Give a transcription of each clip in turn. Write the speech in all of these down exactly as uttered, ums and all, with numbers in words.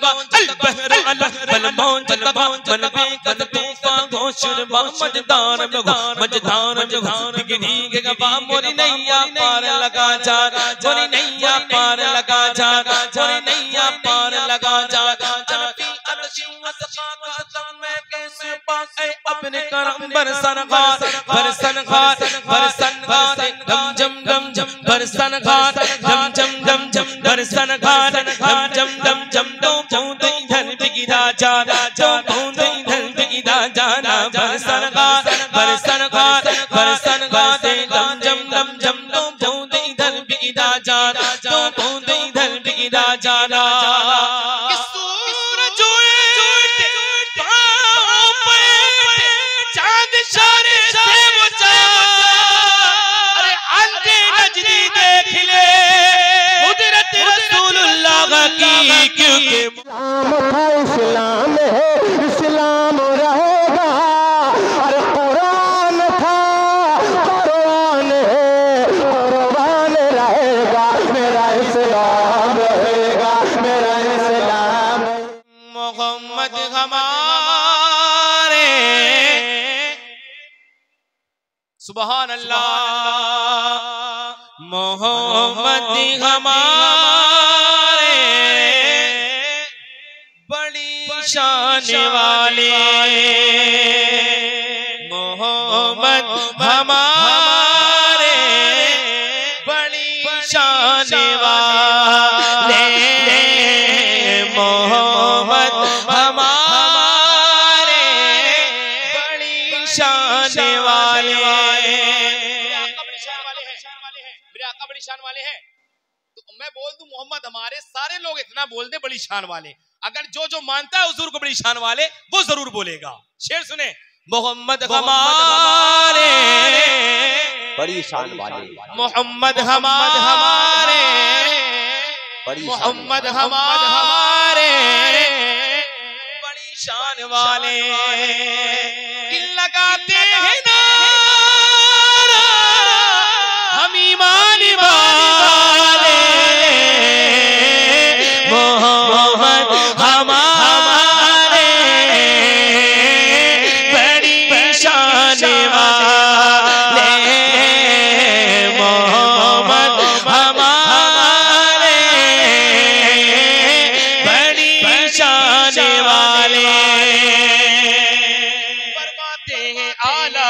जगा अल बहर अल बल मौज तबा मन पे कद तूफा घोषर बा मजदार में घो मजदार में घो बिगड़ी के गवा मोरी नैया पार लगा जा मोरी नैया पार लगा जा मोरी नैया पार लगा जा अरबी अलशी असखा का मैं कैसे पास ऐ अपने करम बरसन घाट बरसन घाट बरसन घाट गम जम गम जम बरसन घाट गम जम गम जम बरसन घाट गम जम गम जम दो बूंद इधर बिगिरा जा दो बूंद इधर बिगिरा जाना बरसन घाट बरसन घाट बरसन घाट गम जम गम जम दो बूंद इधर बिगिरा जा दो बूंद इधर बिगिरा जाना क्योंकि इस्लाम है इस्लाम रहेगा और कुरान था कुरान है कुरान रहेगा मेरा इस्लाम रहेगा मेरा इस्लाम मोहम्मद हमारे सुभान अल्लाह मोहम्मद हमारे शान वाले मोहम्मद हमारे बड़ी शान वाले मोहम्मद हमारे बड़ी शान वाले मेरे आका बड़ी शान वाले हैं तो मैं बोल दूं मोहम्मद हमारे सारे लोग इतना बोल दे बड़ी शान वाले अगर जो जो मानता है हुजूर को बड़ी शान वाले वो जरूर बोलेगा शेर सुने मोहम्मद हमारे बड़ी शान वाले मोहम्मद हमारे मोहम्मद हमारे बड़ी शान वाले दिल लगाते हैं नारा हम ईमान वाले मोहम्मद हमारे बड़ी शान वाले मोहम्मद हमारे बड़ी शान वाले फरमाते हैं आला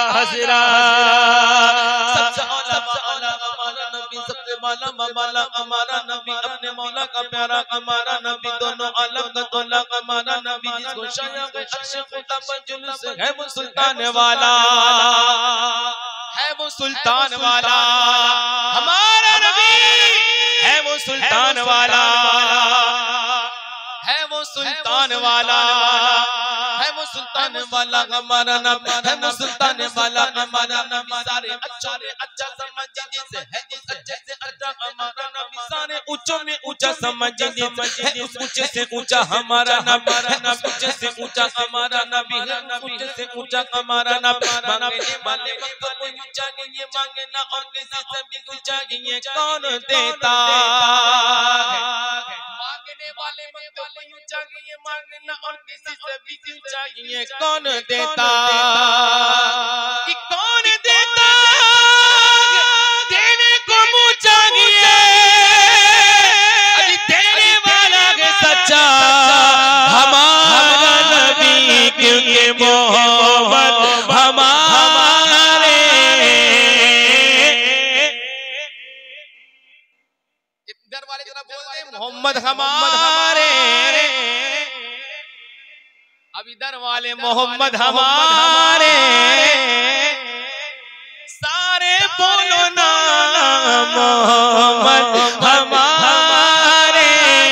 हज़रत सबसे आला हमारा नबी सबसे माला माला हमारा नबी अपने मौला का प्यारा हमारा नबी दोनों आलम का तोला हमारा नबी जिसको शायद अर्श खुदा पर जुलूस है वो सुल्तान वाला है वो सुल्तान वाला हमारा नबी है वो सुल्तान वाला है वो सुल्तान वाला है वो सुल्तान वाला हमारा नबी है वो सुल्तान वाला हमारा नबी सारे अच्छा में अच्छा समझ जैसे है उस अच्छे से अच्छा हमारा नबी सारे ऊंचों में ऊंचा समझ जैसे है उस ऊंचे से ऊंचा हमारा नबी है उस ऊंचे से ऊंचा हमारा नबी है ऊंचे से ऊंचा हमारा नबी मांगने वाले वक्त कोई ऊंचा नहीं मांगे ना और किसी से भी ऊंचा ये कौन देता है मांगने वाले वक्त कोई ऊंचा नहीं मांगे ना और किसी से भी ऊंचा ये कौन देता कि कौन देता देने को मुँह चाहिए अभी देने वाला है सच्चा हमारा नबी क्योंकि मोहम्मद हमारे इधर वाले जरा बोल दे मोहम्मद हमारे अब इधर वाले मोहम्मद हमारे सारे बोलो ना मोहम्मद हमारे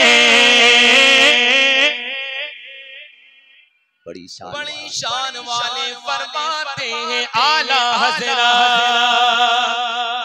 बड़ी शान बड़ी शान वाले फरमाते हैं आला हज़रत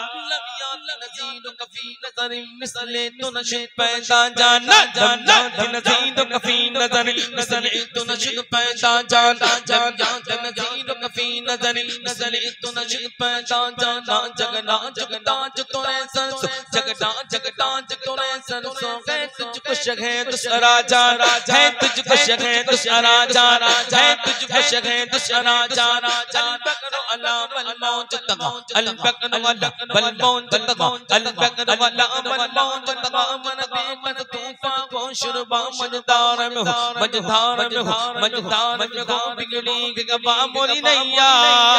कफी नजर मिसले तो नशे पैदा जाना जाना नज़ीर कफी नजर मिसले तो नशे पैदा जाना जाना नज़ीर कफी नजर मिसले तो नशे पैदा जाना जगना जगदा जो तोरे सरसों जगदा जगदा जो तोरे सरसों गए तुझको शगे दूसरा जान है तुझको शगे दूसरा जान है तुझको शगे दूसरा जान अल बकरो अला बल मौत तगा अल बकरो अला बल मौत तगा अल बकरो अला बल मौत तगा मन बेकत तूफान को शुरबा मजदार में हो मजदार में हो मजदार में हो बिगड़ी के गवा मोरी नैया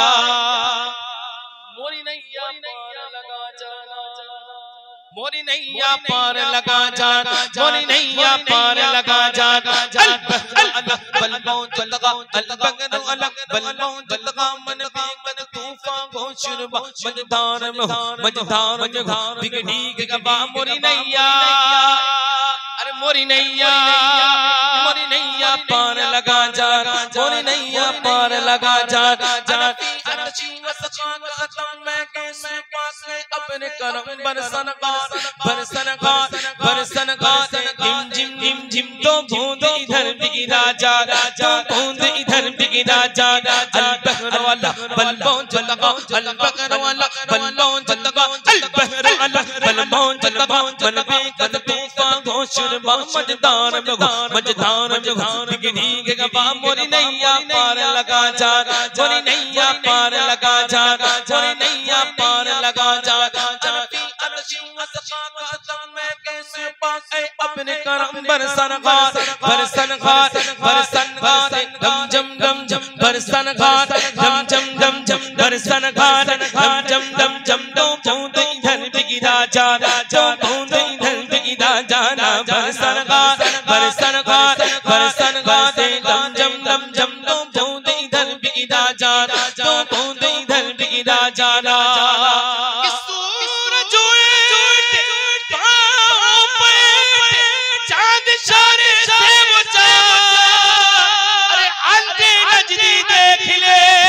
मोरी नैया पार लगा जाना मोरी नैया पार लगा जाना मोरी नैया पार लगा जाना अल बल मौत तगा अल बकरो अला बल मौत तगा मन बेकत तूफान को शुरबा मजदार में हो मजदार में हो बिगड़ी के गवा मोरी नैया अरे मोरी नैया मोरी नैया पार लगा जा मोरी नैया पार लगा जा अपने करम बरसन बरसन बरसन झिम झिम झिम झिम तो बूंद इधर भी राजा तो बूंद इधर भी राजा अल बकरो अला बल मौत तगा अल बकरो अला बल मौत तगा अल बकरो अला बल मौत तगा मन बेकत तूफान को शुरबा मजदार में हो मजदार में हो बिगड़ी के गवा मोरी नैया पार लगा जा मोरी नैया पार लगा जा मोरी नैया पार लगा जा अपने करम बरसन घाट बरसन घाट बरसन घाट गम जम गम जम बरसन घाट गम जम गम जम बरसन घाट गम जम गम जम तो बूंद इधर बिगिरा जा तो बूंद इधर बिगिरा जाना बरसन घाट बरसन घाट बरसन घाट गम जम गम जम तो बूंद इधर बिगिरा जा तो बूंद इधर बिगिरा जाना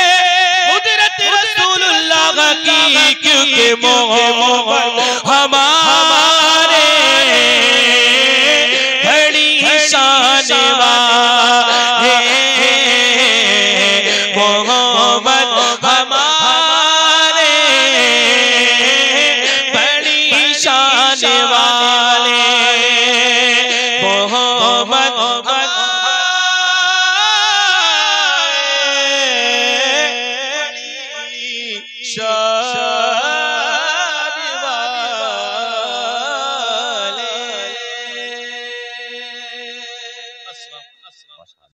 क्योंकि मोहब्बत हमारा